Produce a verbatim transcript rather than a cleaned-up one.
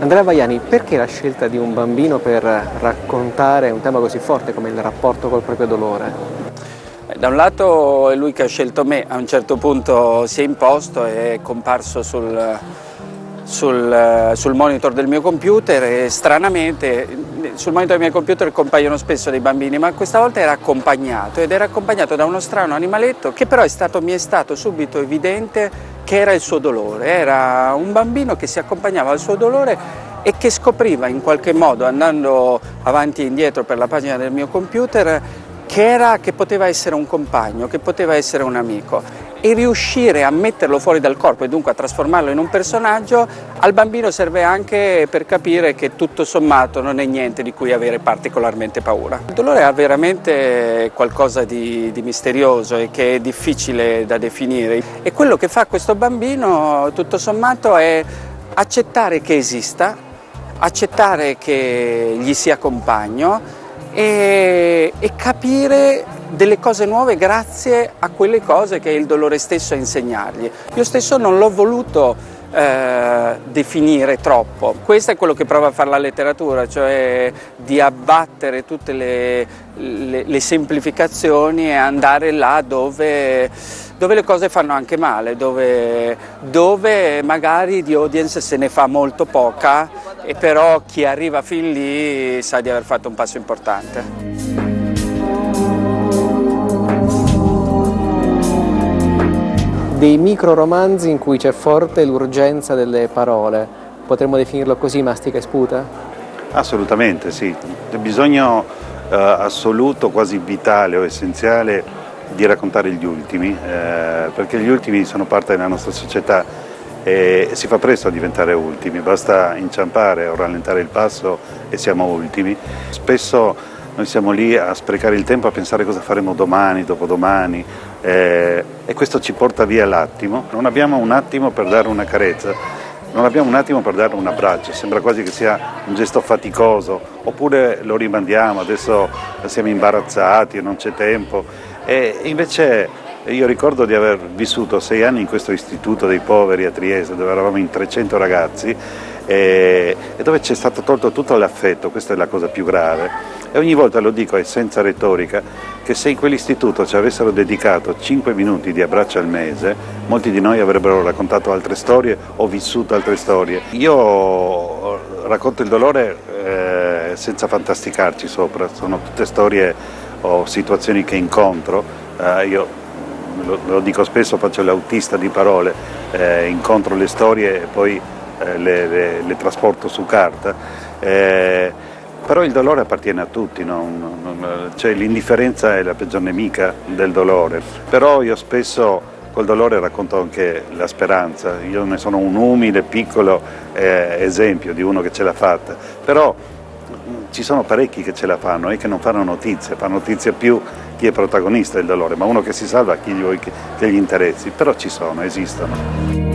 Andrea Vaiani, perché la scelta di un bambino per raccontare un tema così forte come il rapporto col proprio dolore? Da un lato è lui che ha scelto me, a un certo punto si è imposto, è comparso sul, sul, sul monitor del mio computer e stranamente sul monitor del mio computer compaiono spesso dei bambini, ma questa volta era accompagnato ed era accompagnato da uno strano animaletto che però è stato, mi è stato subito evidente che era il suo dolore, era un bambino che si accompagnava al suo dolore e che scopriva in qualche modo, andando avanti e indietro per la pagina del mio computer, che, era, che poteva essere un compagno, che poteva essere un amico. E riuscire a metterlo fuori dal corpo e dunque a trasformarlo in un personaggio al bambino serve anche per capire che tutto sommato non è niente di cui avere particolarmente paura. Il dolore ha veramente qualcosa di, di misterioso e che è difficile da definire e quello che fa questo bambino tutto sommato è accettare che esista, accettare che gli sia compagno e, e capire delle cose nuove grazie a quelle cose che è il dolore stesso a insegnargli. Io stesso non l'ho voluto eh, definire troppo. Questo è quello che prova a fare la letteratura, cioè di abbattere tutte le, le, le semplificazioni e andare là dove, dove le cose fanno anche male, dove, dove magari di audience se ne fa molto poca e però chi arriva fin lì sa di aver fatto un passo importante. Dei micro romanzi in cui c'è forte l'urgenza delle parole, potremmo definirlo così, mastica e sputa? Assolutamente sì, c'è bisogno eh, assoluto, quasi vitale o essenziale di raccontare gli ultimi, eh, perché gli ultimi sono parte della nostra società e si fa presto a diventare ultimi, basta inciampare o rallentare il passo e siamo ultimi. Spesso noi siamo lì a sprecare il tempo a pensare cosa faremo domani, dopodomani eh, e questo ci porta via l'attimo. Non abbiamo un attimo per dare una carezza, non abbiamo un attimo per dare un abbraccio, sembra quasi che sia un gesto faticoso, oppure lo rimandiamo, adesso siamo imbarazzati, non c'è tempo. E invece io ricordo di aver vissuto sei anni in questo istituto dei poveri a Trieste, dove eravamo in trecento ragazzi e, e dove c'è stato tolto tutto l'affetto, questa è la cosa più grave. E ogni volta lo dico e senza retorica, che se in quell'istituto ci avessero dedicato cinque minuti di abbraccio al mese, molti di noi avrebbero raccontato altre storie o vissuto altre storie. Io racconto il dolore eh, senza fantasticarci sopra, sono tutte storie o situazioni che incontro. Eh, io lo, lo dico spesso, faccio l'autista di parole, eh, incontro le storie e poi eh, le, le, le trasporto su carta. Eh, Però il dolore appartiene a tutti, no? Cioè, l'indifferenza è la peggior nemica del dolore. Però io spesso col dolore racconto anche la speranza. Io ne sono un umile, piccolo eh, esempio di uno che ce l'ha fatta. Però ci sono parecchi che ce la fanno e che non fanno notizie, fa notizia più chi è protagonista del dolore, ma uno che si salva chi gli, che gli interessi. Però ci sono, esistono.